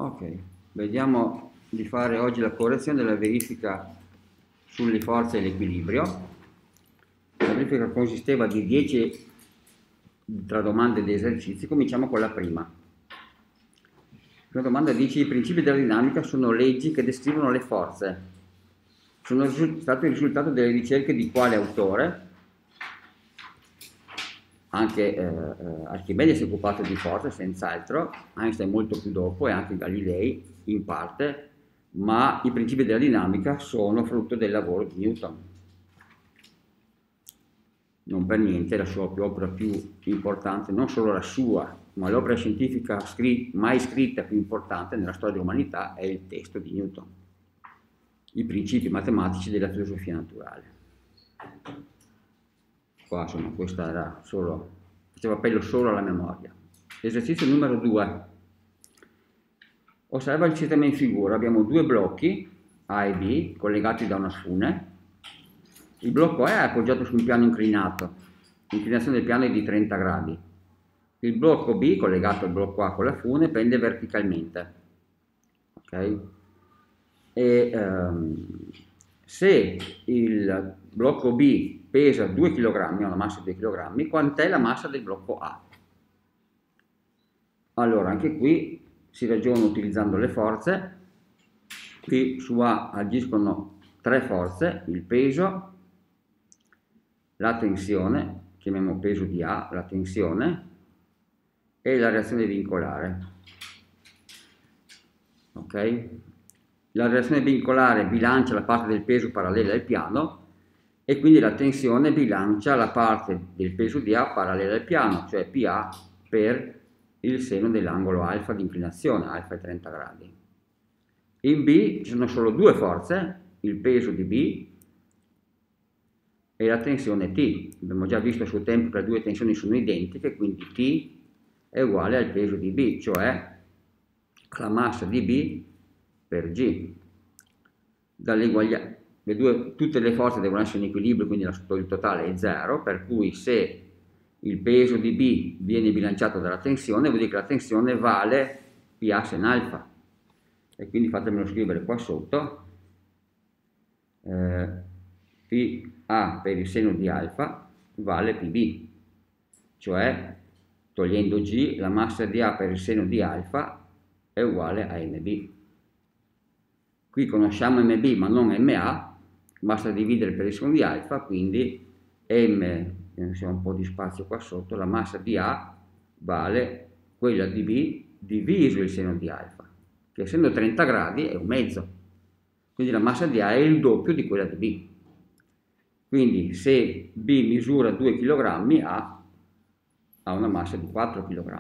Ok, vediamo di fare oggi la correzione della verifica sulle forze e l'equilibrio. La verifica consisteva di 10 tra domande ed esercizi. Cominciamo con la prima. La prima domanda dice: i principi della dinamica sono leggi che descrivono le forze. Sono stati il risultato delle ricerche di quale autore? Anche Archimede si è occupato di forze, senz'altro, Einstein molto più dopo e anche Galilei in parte, ma i principi della dinamica sono frutto del lavoro di Newton. Non per niente la sua opera più importante, non solo la sua, ma l'opera scientifica mai scritta più importante nella storia dell'umanità è il testo di Newton, i principi matematici della filosofia naturale. Qua insomma questa era solo, faceva appello solo alla memoria. Esercizio numero 2. Osserva il sistema in figura. Abbiamo due blocchi A e B collegati da una fune. Il blocco A è appoggiato su un piano inclinato, l'inclinazione del piano è di 30 gradi. Il blocco B, collegato al blocco A con la fune, pende verticalmente. Ok? Se il blocco B pesa 2 kg, ha una massa di 2 kg, quant'è la massa del blocco A? Allora, anche qui si ragiona utilizzando le forze. Qui su A agiscono tre forze: il peso, la tensione, chiamiamo peso di A, la tensione, e la reazione vincolare. Ok? La reazione vincolare bilancia la parte del peso parallela al piano e quindi la tensione bilancia la parte del peso di A parallela al piano, cioè PA per il seno dell'angolo alfa di inclinazione, alfa è 30 gradi. In B ci sono solo due forze, il peso di B e la tensione T. Abbiamo già visto a suo tempo che le due tensioni sono identiche, quindi T è uguale al peso di B, cioè la massa di B per G. Tutte le forze devono essere in equilibrio, quindi il totale è 0, per cui se il peso di B viene bilanciato dalla tensione, vuol dire che la tensione vale PA sen alfa. E quindi fatemelo scrivere qua sotto. PA per il seno di alfa vale PB, cioè togliendo G, la massa di A per il seno di alfa è uguale a MB. Qui conosciamo MB ma non MA, basta dividere per il seno di alfa, quindi M, siamo un po' di spazio qua sotto, la massa di A vale quella di B diviso il seno di alfa, che essendo 30 gradi è un mezzo, quindi la massa di A è il doppio di quella di B. Quindi se B misura 2 kg, A ha una massa di 4 kg.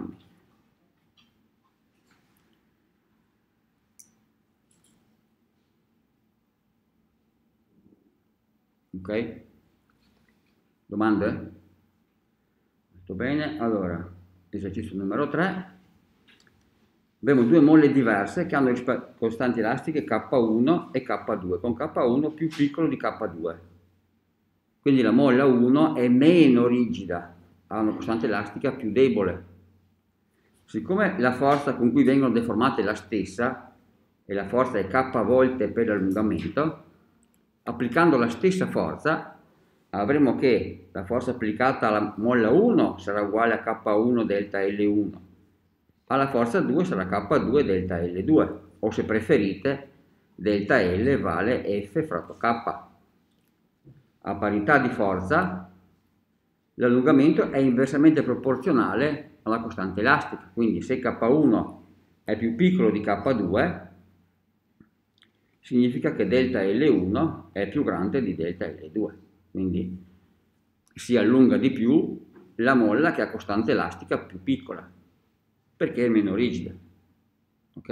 Ok? Domande? Molto bene, allora, esercizio numero 3. Abbiamo due molle diverse che hanno costanti elastiche K1 e K2, con K1 più piccolo di K2. Quindi la molla 1 è meno rigida, ha una costante elastica più debole. Siccome la forza con cui vengono deformate è la stessa, e la forza è K volte per l'allungamento, applicando la stessa forza, avremo che la forza applicata alla molla 1 sarà uguale a K1 delta L1, alla forza 2 sarà K2 delta L2, o se preferite, delta L vale F fratto K. A parità di forza, l'allungamento è inversamente proporzionale alla costante elastica, quindi se K1 è più piccolo di K2, significa che delta L1 è più grande di delta L2, quindi si allunga di più la molla che ha costante elastica più piccola, perché è meno rigida, ok?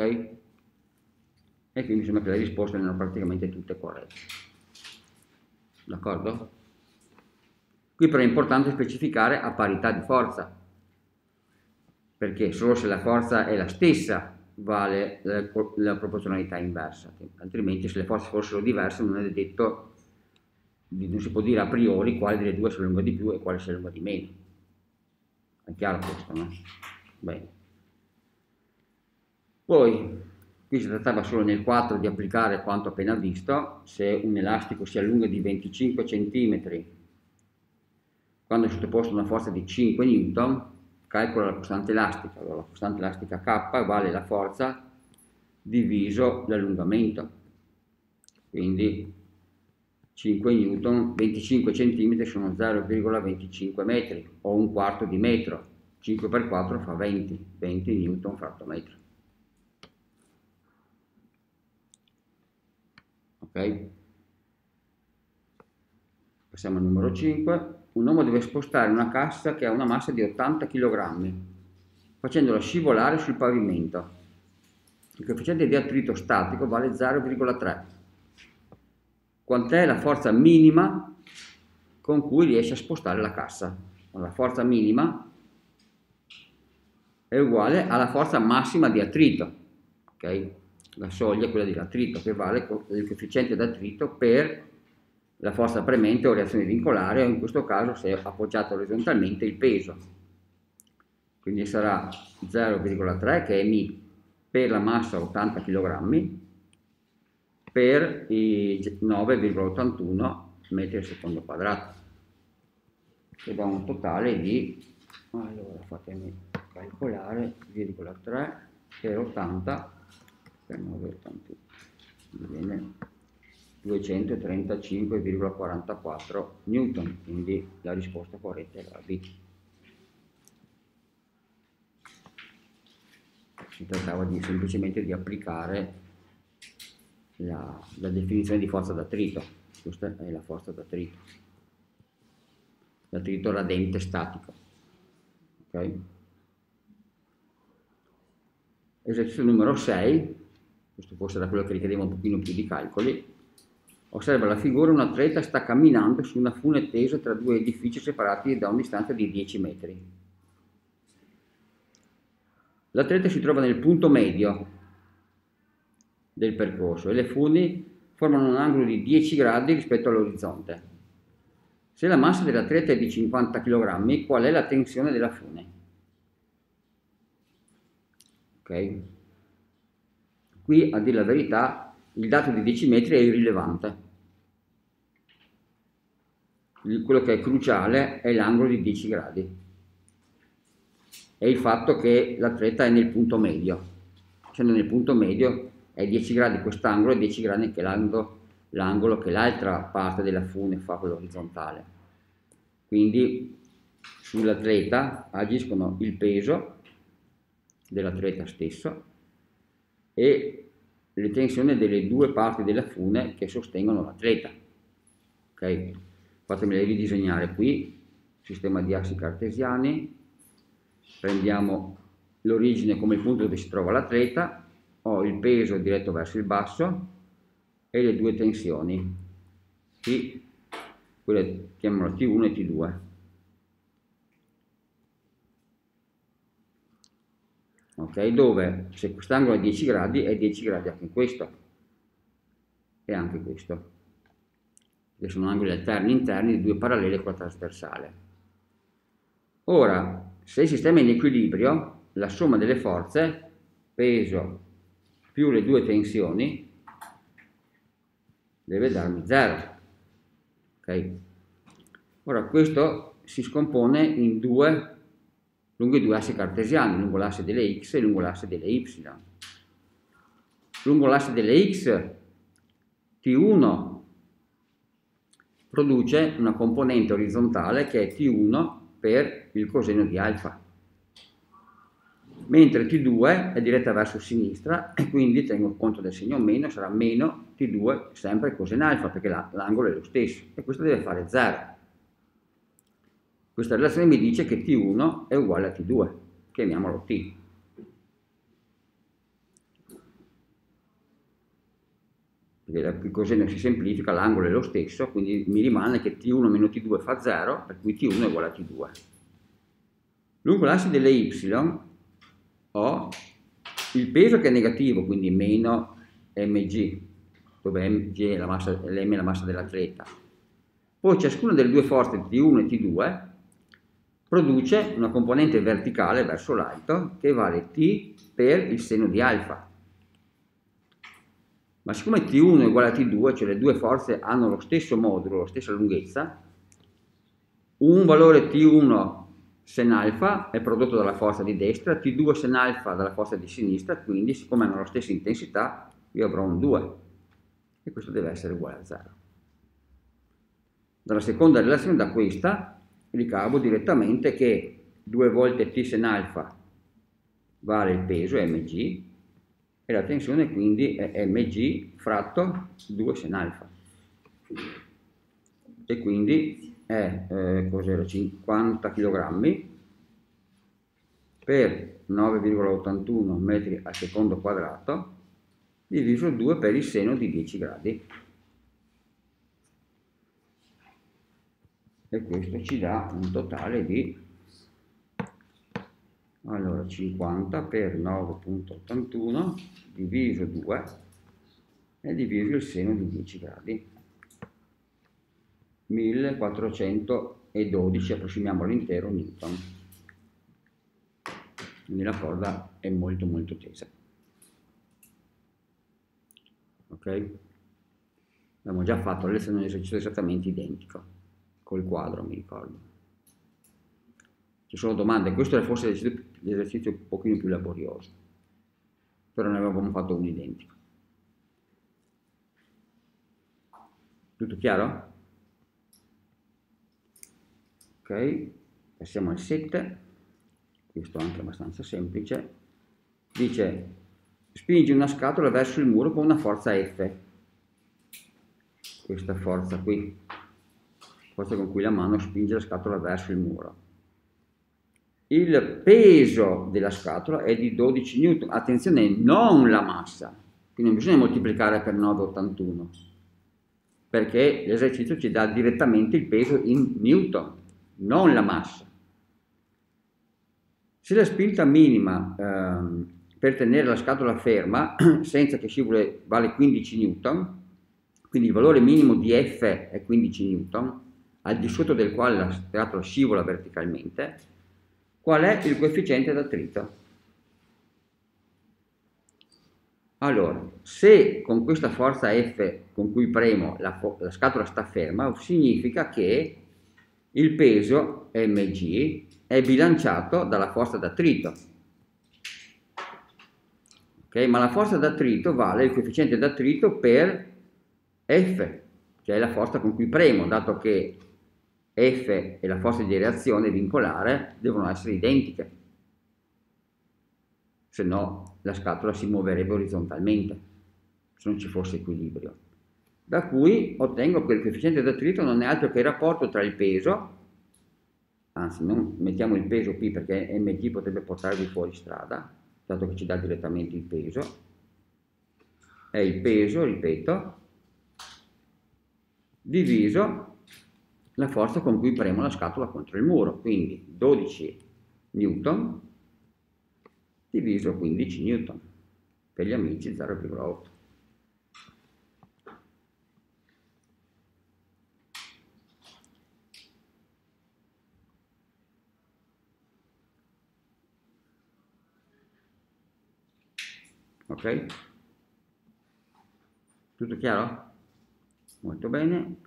E quindi sembra che le risposte erano praticamente tutte corrette, d'accordo? Qui però è importante specificare a parità di forza, perché solo se la forza è la stessa vale la proporzionalità inversa, altrimenti se le forze fossero diverse non è detto, non si può dire a priori quale delle due si allunga di più e quale si allunga di meno. È chiaro questo, no? Bene. Poi Qui si trattava solo nel 4 di applicare quanto appena visto. Se un elastico si allunga di 25 cm quando è sottoposto a una forza di 5 N, calcola la costante elastica. Allora, la costante elastica K vale la forza diviso l'allungamento. Quindi 5 N, 25 cm sono 0,25 metri o un quarto di metro. 5 per 4 fa 20 N fratto metro. Ok? Passiamo al numero 5. Un uomo deve spostare una cassa che ha una massa di 80 kg, facendola scivolare sul pavimento. Il coefficiente di attrito statico vale 0,3. Quant'è la forza minima con cui riesce a spostare la cassa? La forza minima è uguale alla forza massima di attrito. Ok? La soglia è quella dell'attrito, che vale il coefficiente d'attrito per la forza premente o reazione vincolare, o in questo caso, se è appoggiato orizzontalmente, il peso. Quindi sarà 0,3, che è μ, per la massa 80 kg, per i 9,81 metri al secondo quadrato, che dà un totale di, allora fatemi calcolare, 0,3 per 80 per 9,81, viene 235,44 Newton, quindi la risposta corretta è la B. Si trattava semplicemente di applicare la definizione di forza d'attrito. Questa è la forza d'attrito, l'attrito radente statico. Okay? Esercizio numero 6, questo forse era quello che richiedeva un pochino più di calcoli. Osserva la figura, un atleta sta camminando su una fune tesa tra due edifici separati da una distanza di 10 metri. L'atleta si trova nel punto medio del percorso e le funi formano un angolo di 10 gradi rispetto all'orizzonte. Se la massa dell'atleta è di 50 kg, qual è la tensione della fune? Ok? Qui, a dire la verità, il dato di 10 metri è irrilevante. Quello che è cruciale è l'angolo di 10 gradi e il fatto che l'atleta è nel punto medio. Essendo nel punto medio è 10 gradi quest'angolo e 10 gradi anche l'angolo che l'altra parte della fune fa, quello orizzontale. Quindi sull'atleta agiscono il peso dell'atleta stesso e le tensioni delle due parti della fune che sostengono l'atleta. Ok? Fatemele ridisegnare qui, sistema di assi cartesiani, prendiamo l'origine come il punto dove si trova l'atleta, ho il peso diretto verso il basso e le due tensioni, quelle chiamiamolo T1 e T2. Ok, dove se quest'angolo è 10 gradi, è 10 gradi anche questo e anche questo, che sono angoli alterni interni di due parallele con la trasversale. Ora, se il sistema è in equilibrio, la somma delle forze, peso più le due tensioni, deve darmi 0. Ok? Ora, questo si scompone in lungo i due assi cartesiani, lungo l'asse delle x e lungo l'asse delle y. Lungo l'asse delle x, T1 produce una componente orizzontale che è T1 per il coseno di alfa, mentre T2 è diretta verso sinistra e quindi tengo conto del segno meno, sarà meno T2 sempre coseno alfa perché l'angolo è lo stesso e questo deve fare 0. Questa relazione mi dice che T1 è uguale a T2, chiamiamolo T. Perché il coseno si semplifica, l'angolo è lo stesso, quindi mi rimane che T1 meno T2 fa 0, per cui T1 è uguale a T2. Lungo l'asse delle Y ho il peso che è negativo, quindi meno mg, dove mg è la massa, l'm è la massa dell'atleta. Poi ciascuna delle due forze T1 e T2 produce una componente verticale verso l'alto che vale T per il seno di alfa. Ma siccome T1 è uguale a T2, cioè le due forze hanno lo stesso modulo, la stessa lunghezza, un valore T1 sen alfa è prodotto dalla forza di destra, T2 sen alfa dalla forza di sinistra, quindi siccome hanno la stessa intensità, io avrò un 2 e questo deve essere uguale a 0. Dalla seconda relazione, da questa, ricavo direttamente che 2 volte T sen alfa vale il peso, mg, e la tensione quindi è mg fratto 2 sen alfa. E quindi è cos'era, 50 kg per 9,81 metri al secondo quadrato diviso 2 per il seno di 10 gradi. E questo ci dà un totale di, allora, 50 per 9,81 diviso 2 e diviso il seno di 10 gradi. 1412, approssimiamo all'intero newton. Quindi la corda è molto molto tesa. Ok? Abbiamo già fatto la lezione di esercizio esattamente identico, col quadro mi ricordo. Ci sono domande, questo è forse l'esercizio un pochino più laborioso, però ne avevamo fatto un identico. Tutto chiaro? Ok, passiamo al 7, questo è anche abbastanza semplice. Dice, spingi una scatola verso il muro con una forza F, questa forza qui, forza con cui la mano spinge la scatola verso il muro. Il peso della scatola è di 12 newton, attenzione, non la massa, quindi non bisogna moltiplicare per 9,81, perché l'esercizio ci dà direttamente il peso in newton, non la massa. Se la spinta minima per tenere la scatola ferma senza che scivoli vale 15 newton, quindi il valore minimo di F è 15 newton, al di sotto del quale la scatola scivola verticalmente, qual è il coefficiente d'attrito? Allora, se con questa forza F con cui premo la scatola sta ferma, significa che il peso mg è bilanciato dalla forza d'attrito. Okay? Ma la forza d'attrito vale il coefficiente d'attrito per F, che è la forza con cui premo, dato che F e la forza di reazione vincolare devono essere identiche, se no la scatola si muoverebbe orizzontalmente, se non ci fosse equilibrio. Da cui ottengo che il coefficiente d'attrito non è altro che il rapporto tra il peso, anzi non mettiamo il peso qui perché mg potrebbe portarvi fuori strada, dato che ci dà direttamente il peso, è il peso, ripeto, diviso la forza con cui premo la scatola contro il muro, quindi 12 newton diviso 15 newton, per gli amici 0,8. Ok? Tutto chiaro? Molto bene.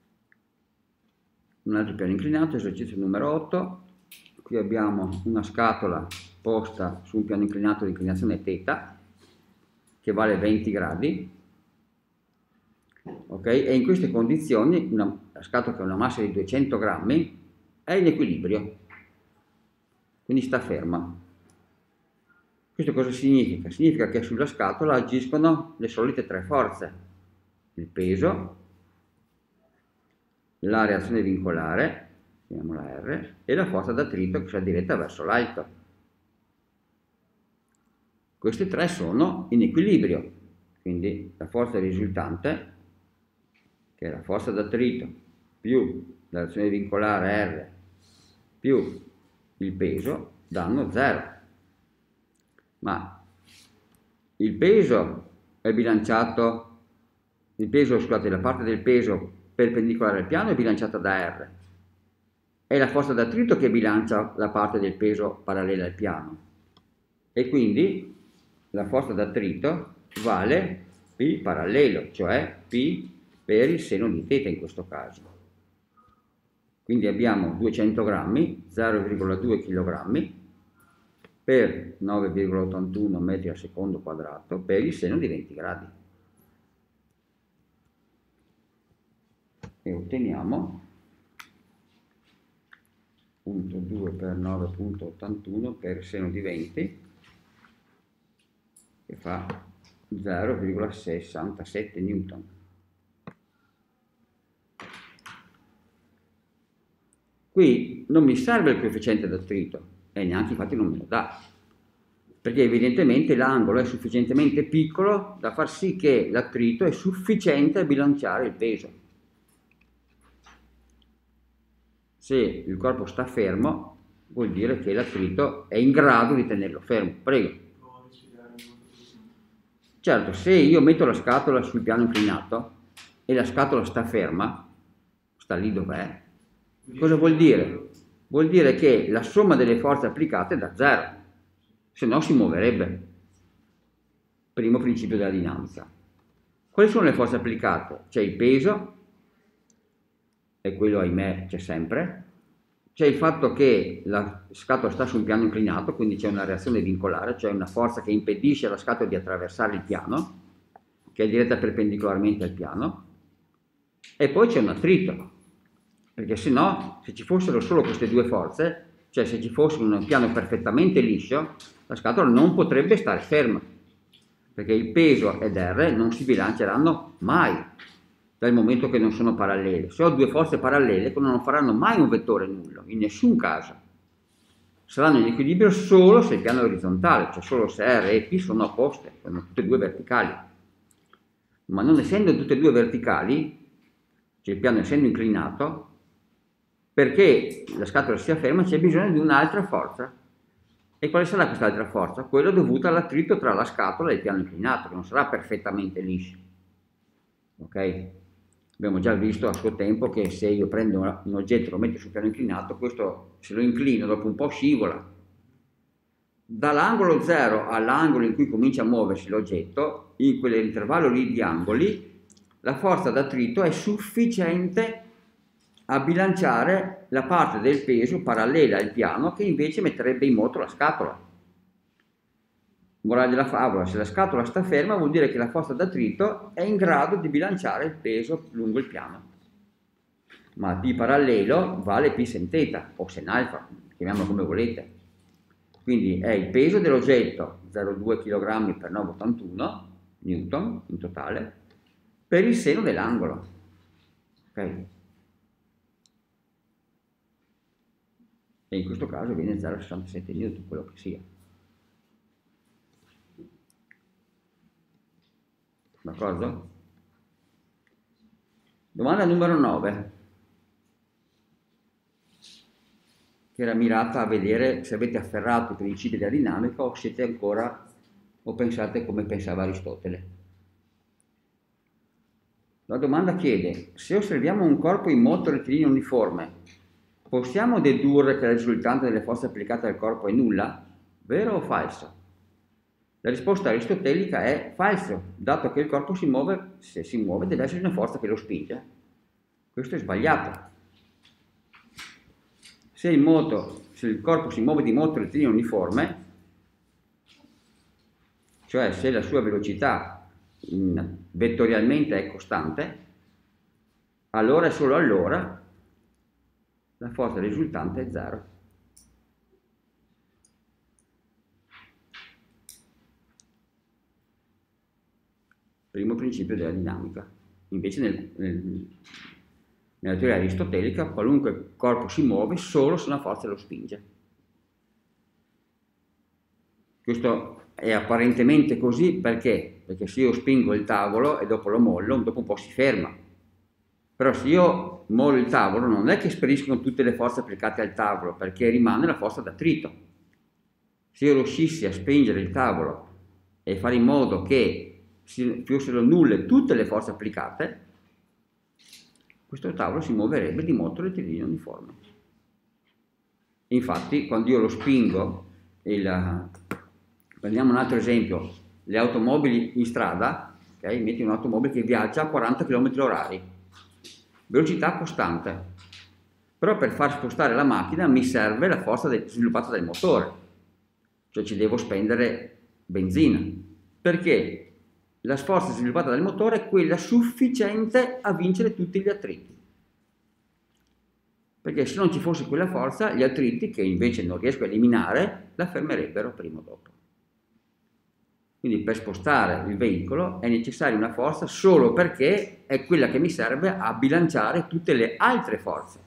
Un altro piano inclinato, esercizio numero 8. Qui abbiamo una scatola posta su un piano inclinato di inclinazione θ, che vale 20 gradi. Ok? E in queste condizioni la scatola che ha una massa di 200 grammi è in equilibrio, quindi sta ferma. Questo cosa significa? Significa che sulla scatola agiscono le solite tre forze: il peso, la reazione vincolare, chiamiamola R, e la forza d'attrito che si diretta verso l'alto. Queste tre sono in equilibrio, quindi la forza risultante, che è la forza d'attrito più la reazione vincolare R più il peso, danno 0. Ma il peso è bilanciato, scusate, la parte del peso perpendicolare al piano è bilanciata da R. È la forza d'attrito che bilancia la parte del peso parallela al piano. E quindi la forza d'attrito vale P parallelo, cioè P per il seno di θ in questo caso. Quindi abbiamo 200 grammi, 0,2 kg per 9,81 metri al secondo quadrato per il seno di 20 gradi. E otteniamo 0,2 per 9,81 per il seno di 20, che fa 0,67 newton. Qui non mi serve il coefficiente d'attrito, e neanche infatti non me lo dà, perché evidentemente l'angolo è sufficientemente piccolo da far sì che l'attrito è sufficiente a bilanciare il peso. Se il corpo sta fermo, vuol dire che l'attrito è in grado di tenerlo fermo. Prego. Certo, se io metto la scatola sul piano inclinato e la scatola sta ferma, sta lì dov'è, cosa vuol dire? Vuol dire che la somma delle forze applicate è da zero, se no si muoverebbe. Primo principio della dinamica. Quali sono le forze applicate? C'è il peso, e quello ahimè c'è sempre, c'è il fatto che la scatola sta su un piano inclinato, quindi c'è una reazione vincolare, cioè una forza che impedisce alla scatola di attraversare il piano, che è diretta perpendicolarmente al piano, e poi c'è un attrito, perché se no, se ci fossero solo queste due forze, cioè se ci fosse un piano perfettamente liscio, la scatola non potrebbe stare ferma, perché il peso ed R non si bilanceranno mai, dal momento che non sono parallele. Se ho due forze parallele, non faranno mai un vettore nullo, in nessun caso. Saranno in equilibrio solo se il piano è orizzontale, cioè solo se R e P sono opposte, sono tutte e due verticali. Ma non essendo tutte e due verticali, cioè il piano essendo inclinato, perché la scatola sia ferma c'è bisogno di un'altra forza. E quale sarà quest'altra forza? Quella dovuta all'attrito tra la scatola e il piano inclinato, che non sarà perfettamente liscio. Ok? Abbiamo già visto a suo tempo che se io prendo un oggetto e lo metto sul piano inclinato, questo se lo inclino dopo un po' scivola. Dall'angolo 0 all'angolo in cui comincia a muoversi l'oggetto, in quell'intervallo lì di angoli, la forza d'attrito è sufficiente a bilanciare la parte del peso parallela al piano che invece metterebbe in moto la scatola. Morale della favola, se la scatola sta ferma vuol dire che la forza d'attrito è in grado di bilanciare il peso lungo il piano. Ma P parallelo vale P sen θ o sen alfa, chiamiamolo come volete. Quindi è il peso dell'oggetto, 0,2 kg per 9,81 newton in totale, per il seno dell'angolo. Ok? E in questo caso viene 0,67 newton, quello che sia. D'accordo? Domanda numero 9, che era mirata a vedere se avete afferrato i principi della dinamica o siete ancora, o pensate come pensava Aristotele. La domanda chiede: se osserviamo un corpo in moto rettilineo uniforme, possiamo dedurre che la risultante delle forze applicate al corpo è nulla? Vero o falso? La risposta aristotelica è falso, dato che il corpo si muove, se si muove deve essere una forza che lo spinge. Questo è sbagliato. Se il corpo si muove di moto rettilineo uniforme, cioè se la sua velocità vettorialmente è costante, allora e solo allora la forza risultante è zero. Primo principio della dinamica. Invece nella teoria aristotelica qualunque corpo si muove solo se una forza lo spinge. Questo è apparentemente così perché? Perché se io spingo il tavolo e dopo lo mollo, dopo un po' si ferma. Però se io mollo il tavolo non è che spariscono tutte le forze applicate al tavolo, perché rimane la forza d'attrito. Se io riuscissi a spingere il tavolo e fare in modo che fossero nulle tutte le forze applicate, questo tavolo si muoverebbe di moto rettilineo uniforme. Infatti, quando io lo spingo, prendiamo un altro esempio, le automobili in strada, ok? ok? Metti un'automobile che viaggia a 40 km/h, velocità costante, però per far spostare la macchina mi serve la forza sviluppata dal motore, cioè ci devo spendere benzina, perché la forza sviluppata dal motore è quella sufficiente a vincere tutti gli attriti. Perché se non ci fosse quella forza, gli attriti, che invece non riesco a eliminare, la fermerebbero prima o dopo. Quindi per spostare il veicolo è necessaria una forza solo perché è quella che mi serve a bilanciare tutte le altre forze.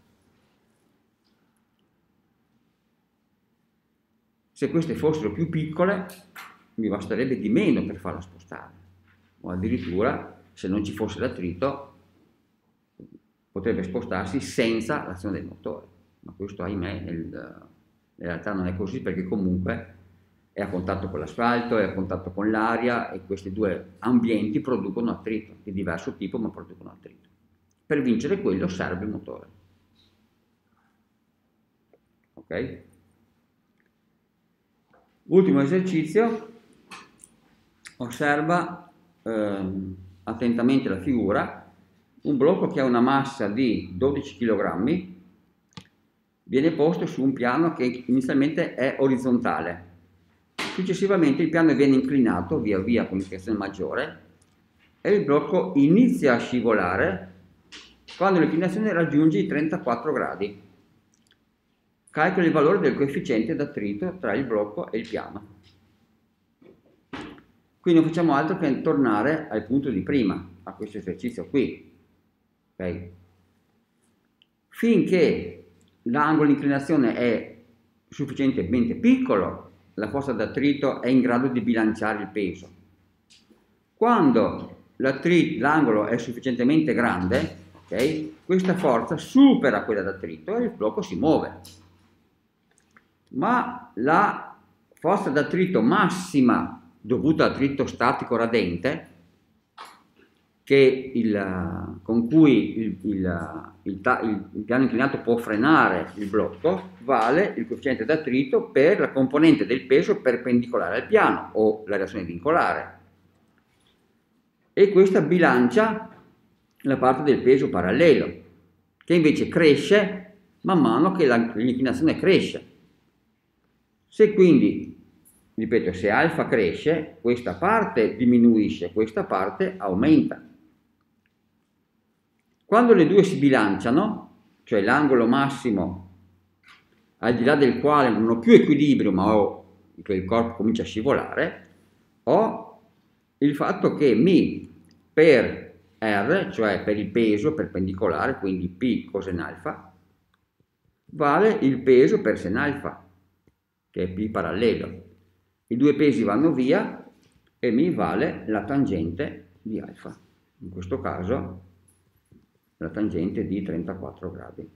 Se queste fossero più piccole, mi basterebbe di meno per farla spostare. O addirittura, se non ci fosse l'attrito, potrebbe spostarsi senza l'azione del motore, ma questo ahimè in realtà non è così, perché comunque è a contatto con l'asfalto, è a contatto con l'aria e questi due ambienti producono attrito, di diverso tipo ma producono attrito. Per vincere quello serve il motore. Ok? Ultimo esercizio, osserva attentamente la figura. Un blocco che ha una massa di 12 kg viene posto su un piano che inizialmente è orizzontale. Successivamente il piano viene inclinato via via con inclinazione maggiore e il blocco inizia a scivolare quando l'inclinazione raggiunge i 34 gradi. Calcoli il valore del coefficiente d'attrito tra il blocco e il piano. Qui non facciamo altro che tornare al punto di prima, a questo esercizio qui. Okay. Finché l'angolo di inclinazione è sufficientemente piccolo, la forza d'attrito è in grado di bilanciare il peso. Quando l'angolo è sufficientemente grande, okay, questa forza supera quella d'attrito e il blocco si muove. Ma la forza d'attrito massima dovuta all'attrito statico radente, con cui il piano inclinato può frenare il blocco, vale il coefficiente d'attrito per la componente del peso perpendicolare al piano o la reazione vincolare, e questa bilancia la parte del peso parallelo, che invece cresce man mano che l'inclinazione cresce. Se quindi, ripeto, se alfa cresce, questa parte diminuisce, questa parte aumenta. Quando le due si bilanciano, cioè l'angolo massimo al di là del quale non ho più equilibrio ma che il corpo comincia a scivolare, ho il fatto che mi per R, cioè per il peso perpendicolare, quindi P coseno alfa, vale il peso per sen alfa, che è P parallelo. I due pesi vanno via e mi vale la tangente di alfa. In questo caso la tangente di 34 gradi,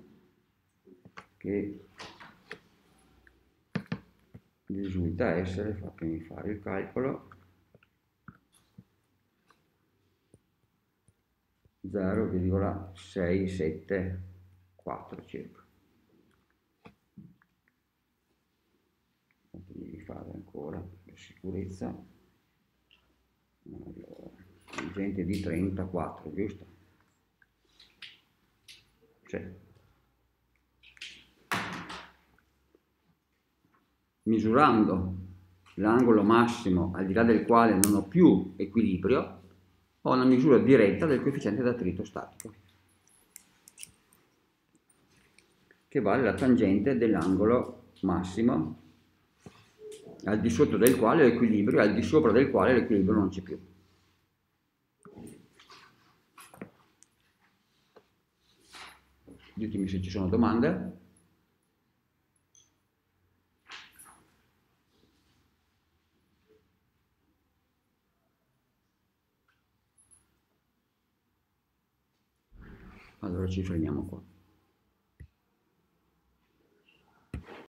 che risulta essere, fatemi fare il calcolo, 0,674 circa. Devi fare ancora per sicurezza. Allora, tangente di 34, giusto? Sì. Misurando l'angolo massimo al di là del quale non ho più equilibrio, ho una misura diretta del coefficiente d'attrito statico, che vale la tangente dell'angolo massimo al di sotto del quale l'equilibrio e al di sopra del quale l'equilibrio non c'è più. Ditemi se ci sono domande. Allora ci fermiamo qua.